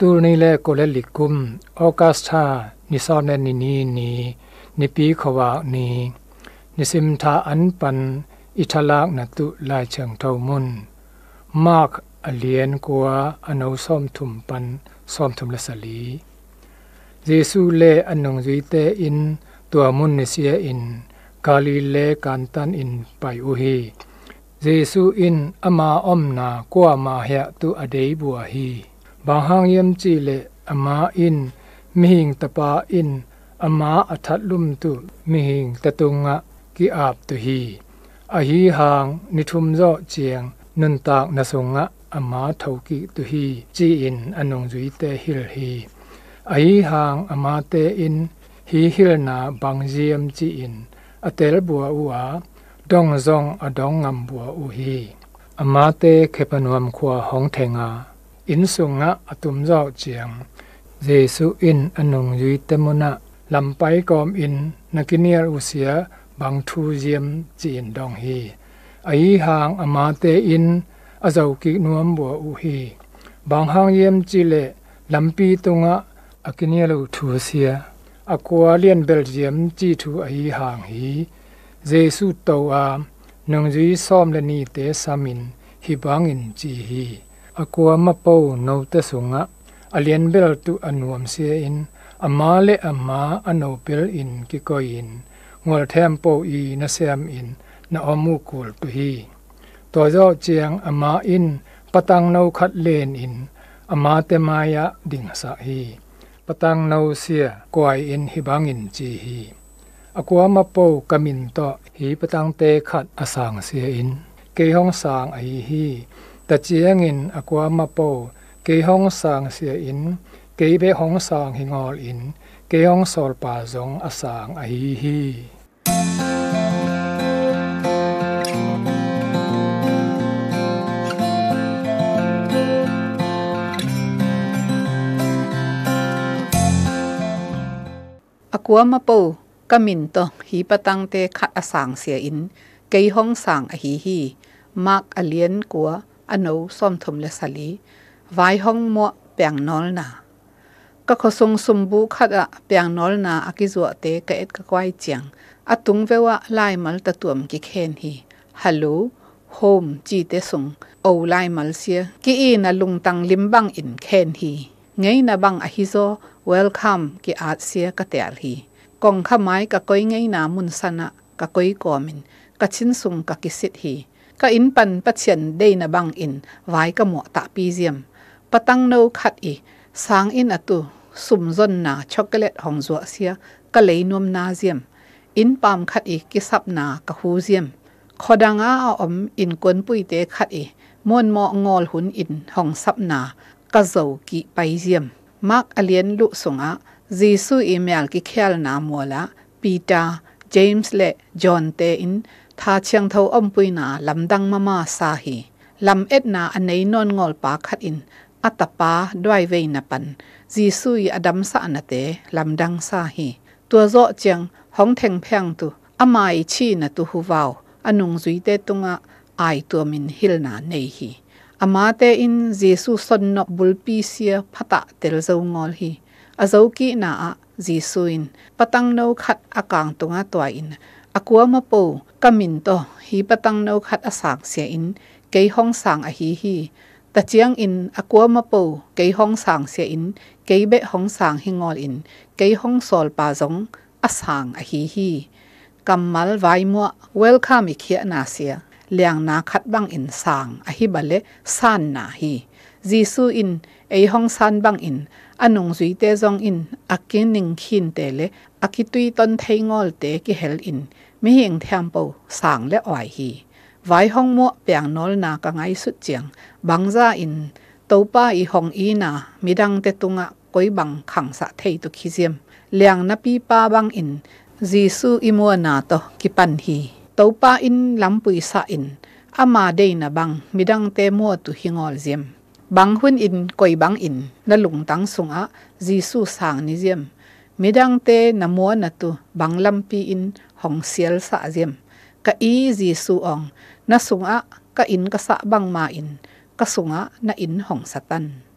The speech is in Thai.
ตูนี่แลโกเลลิกุมออกัสตานิซอนเนนีนิปีขวานีนิสิมทาอันปันอิทลากนตุลายเชิงเทามุนมากอเลียนกัวอนเอาซ้อมถุมปันซ้อมถุมละสลีเยซูเลอันนงจุยเตอินตัวมุนนิเซียอินกาลิเลกันตันอินไปอุฮีเยซูอินอามาอมนากัวมาเฮตุอเดยบัวฮีบางห้างเยี่ยมจีเลอามาอินมิหิงตะปาอินอามาอัทัดลุมตุมิหิงตะตุงะกิอาบตุฮีอหีหางนิทุมโจเจียงนุนตากนสงะอามาเทากิตุฮีจีอินอนงจุยเตฮิลฮีอหีหางอามาเตอินฮีฮิลนาบางเจียมจีอินอเตลบัวอุอาดองซองอดองงำบัวอุฮีอามาเตเคปนวมขวาหงเทงาอินสุงะอตุมโจเจียงเยซูอินอนงจุยเตมุนะลำไปกอมอินนักเนียอุเสียบางทูเจียมจีนดองฮีไอหางอามาเตอินอาเจ้ากินวมบัวอุฮีบางหางเยี่ยมจีเลลำปีตุงะอากิเนียลูทูเสียอากวาเลียนเบลเยียมจีทูไอหางฮีเยซูโตอานงจุยซ้อมและนีเตสามินฮิบางอินจีฮีอากวามะเป้าโนเตสุงะอเลียนเบลตุอนวมเสียอินอามาเลอามาอนโนเปลอินกิโกอินงวลเทมโปอีนาเซมอินนาอมูกุลตุฮีตัวเจ้าเจียงอามาอินปตังนาวขัดเลนอินอามาเตมายะดิ่งสะฮีปตังนาวเสียกวยอินฮิบังอินจีฮีอากวามาโปกามินโตฮีปตังเตขัดอาสางเสียอินเกยห้องสางไอฮีแต่เจียงอินอากวามาโปเกยห้องสางเสียอินเกยเบห้องสางหิงอลอินเกยห้องสอลปาจงอาสางไอฮีอกัวมาปูกะมินโตฮีปะตังเตขัดอสางเสียอินเกยห้องสางอหีฮีมากอเลียนกัวอโนซ้อมทมเลสลีไว้ห้องมัวเปียงนอลนาก็ขส่งสมบูขัดอะเปียงนอลนาอากิจัวเตกะเอ็ดกะควายเจียงอะตุงเววะไลมัลตะตวมกิเคนฮีฮัลโหลโฮมจีเตส่งโอไลมัลเสียกิอีนะลุงตังลิมบังอินเคนฮีไงนะบังอะฮิโซเวลคัมกิอาเสียกะเตลฮีกองขมายกะก้อยไงนามุนสนะกะก้อยกอมินกะชินสุงกะกิสิทฮีกะอินปันปะเชียนเดนะบังอินไว้กะหมอตะปีเจียมปะตังโนขัดอีสางอินอตุสุมจนนาช็อกโกแลตหองจัวเสียกะเลยนวมนาเจียมอินปามขัดอีกิสับนากะฮูเจียมขอดังอาอมอินกวนปุยเตขัดอีมวนมองอลหุนอินหองสับนากะเจ้ากิไปเจียมมักอเลียนลุสงะเยซูอีเมลกิเคลนามัวละปีตาเจมส์และจอห์นเตอินทาเชียงเทาอมปุยนาลำดังมาซาฮีลำเอ็ดนาอันไหนนอนงอลปาขัดอินอัตปาด้วยเวนัปันเยซูอีอดัมสะนาเตลำดังซาฮีตัวโจเจียงห้องแทงแพงตุอามาอิชีนตุฮูวาวอนุงจุยเตตุงะไอตัวมินฮิลนาเนฮีอามาเตอินเยซูสนนบุลปีเสียพตะเตลเจ้างอลฮีอาเจ้ากีนาอะเยซูอินปตังโนขัดอากางตุงะตัวอินอกัวมาปูกามินโตฮีปตังโนขัดอสางเสียอินเกยห้องสางอหีฮีตะเจียงอินอกัวมาปูเกยห้องสางเสียอินเกยเบะห้องสางหิงอลอินเกยห้องสอลปาจงอสางอหีฮีกัมมัลไวมัวเวลคัมอิเคียนาเสียเลียงนาขัดบังอินสางอหิบะเลซานนาฮีเยซูอินเอห้องซานบังอินอันงจุยเตจงอินอากินนิงขินเตเลอากิตุยตนเทงอลเตกิเฮลอินมิเฮงเทียมปูสางและอ่อยฮีไว้ห้องมัวเปียงนอลนากังไอสุดเจียงบังซาอินตัวป้าอีห้องอีนามิดังเตตุงะก้อยบังขังสะเทยตุคิเซียมเลียงนับปีป้าบังอินเยซูอิมัวนาโตกิปันฮีตัวป้าอินลำปุยสะอินอามาเดนะบังมิดังเตมัวตุหิงอลเซียมบังหุนอินก้อยบังอินนลุงตังสุงะเยซูสางนิเซียมมิดังเตนะมัวนะตุบังลำปีอินห้องเซียลสะเซียมกะอีเยซูองนะสุงะกะอินกะสะบังมาอินกะสุงะนะอินห้องสะตัน